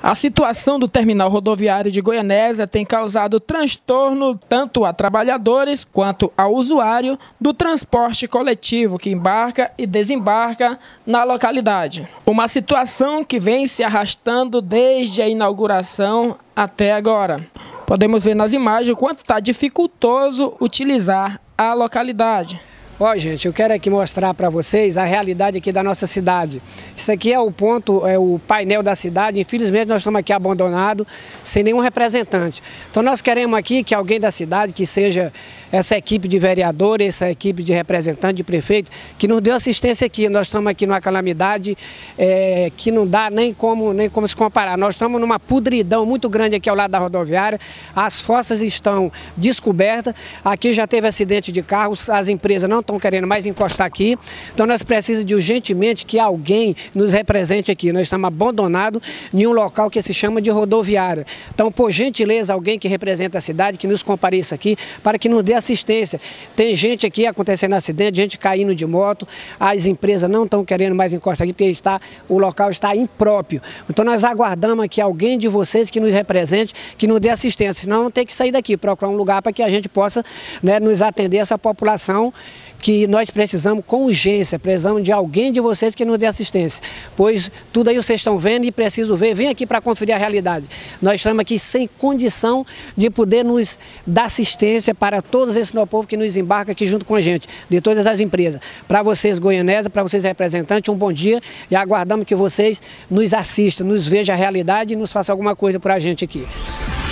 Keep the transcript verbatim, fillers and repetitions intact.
A situação do terminal rodoviário de Goianésia tem causado transtorno tanto a trabalhadores quanto ao usuário do transporte coletivo que embarca e desembarca na localidade. Uma situação que vem se arrastando desde a inauguração até agora. Podemos ver nas imagens o quanto está dificultoso utilizar a localidade. Ó, gente, eu quero aqui mostrar para vocês a realidade aqui da nossa cidade. Isso aqui é o ponto, é o painel da cidade. Infelizmente nós estamos aqui abandonados, sem nenhum representante. Então nós queremos aqui que alguém da cidade, que seja essa equipe de vereador, essa equipe de representante, de prefeito, que nos dê assistência aqui. Nós estamos aqui numa calamidade é, que não dá nem como, nem como se comparar. Nós estamos numa podridão muito grande aqui ao lado da rodoviária. As fossas estão descobertas. Aqui já teve acidente de carros, as empresas não estão querendo mais encostar aqui, então nós precisamos de urgentemente que alguém nos represente aqui. Nós estamos abandonados em um local que se chama de rodoviária. Então, por gentileza, alguém que representa a cidade, que nos compareça aqui, para que nos dê assistência. Tem gente aqui acontecendo acidente, gente caindo de moto, as empresas não estão querendo mais encostar aqui, porque está, o local está impróprio. Então nós aguardamos aqui alguém de vocês que nos represente, que nos dê assistência, senão vamos ter que sair daqui, procurar um lugar para que a gente possa, né, nos atender essa população que nós precisamos com urgência, precisamos de alguém de vocês que nos dê assistência, pois tudo aí vocês estão vendo e preciso ver, vem aqui para conferir a realidade. Nós estamos aqui sem condição de poder nos dar assistência para todos esse nosso povo que nos embarca aqui junto com a gente, de todas as empresas. Para vocês goianésia, para vocês representantes, um bom dia e aguardamos que vocês nos assistam, nos vejam a realidade e nos façam alguma coisa para a gente aqui.